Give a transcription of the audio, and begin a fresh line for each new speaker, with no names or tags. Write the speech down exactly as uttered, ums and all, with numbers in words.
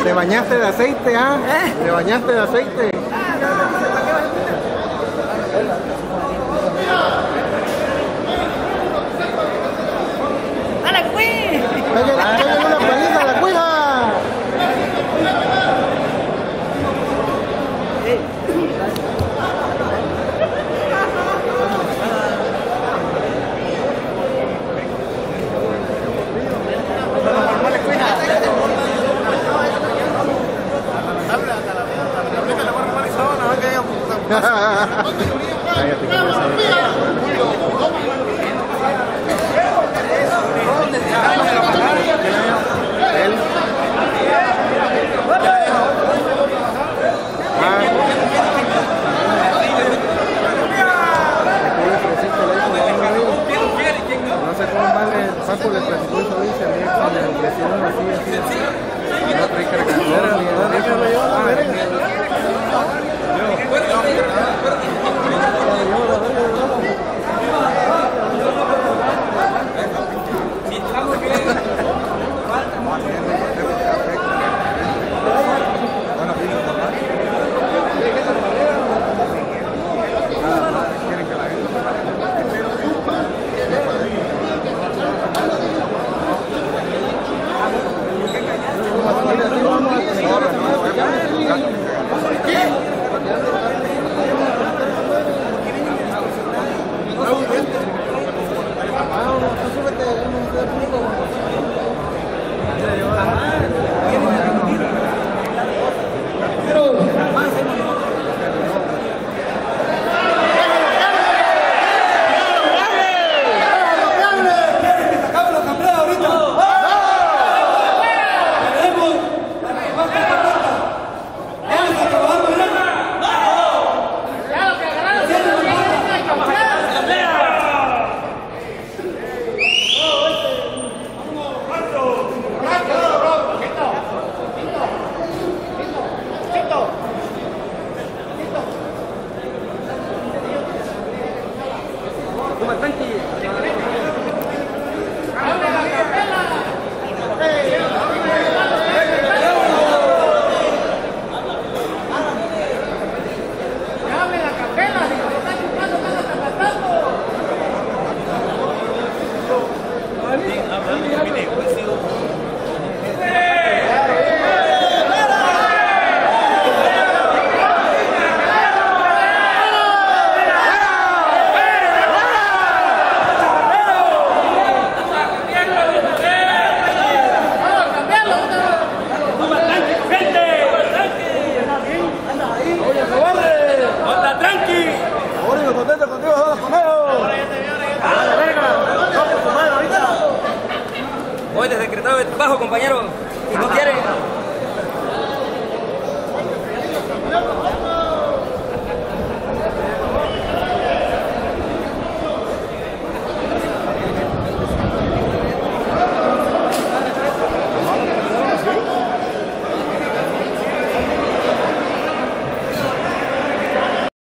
Te bañaste de aceite, ¿ah? ¿Eh? Te bañaste de aceite.
¡A la cuija!
¡Pégale una paliza a la cuija! Cállate, que no sabes. Él. No sé cómo vale el Paco le platicó eso hoy, se había con el presidente así, así, así. No trae cargadera ni nada.
Hoy de secretario de trabajo, compañero, y no quiere.